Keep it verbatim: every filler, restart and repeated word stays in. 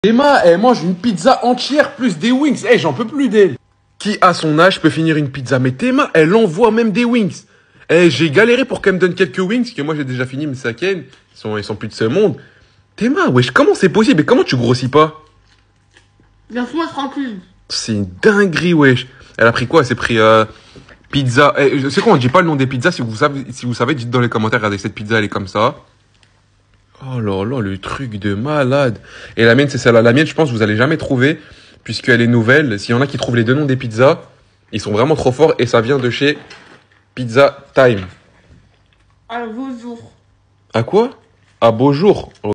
Emma, elle mange une pizza entière plus des wings. Eh, j'en peux plus d'elle. Qui, à son âge, peut finir une pizza? Mais Théma, elle envoie même des wings. Eh, j'ai galéré pour qu'elle me donne quelques wings, que moi j'ai déjà fini, mais ça ken. Ils sont, ils sont plus de ce monde. Théma, wesh, comment c'est possible? Et comment tu grossis pas? Laisse-moi tranquille. C'est une dinguerie, wesh. Elle a pris quoi? Elle s'est pris, euh, pizza. Eh, c'est quoi, on dit pas le nom des pizzas. Si vous savez, si vous savez, dites dans les commentaires, regardez, cette pizza, elle est comme ça. Oh là là, le truc de malade. Et la mienne, c'est celle-là. La mienne, je pense, vous allez jamais trouver, puisqu'elle est nouvelle. S'il y en a qui trouvent les deux noms des pizzas, ils sont vraiment trop forts et ça vient de chez Pizza Time. À vos jours. À quoi? À beau jour.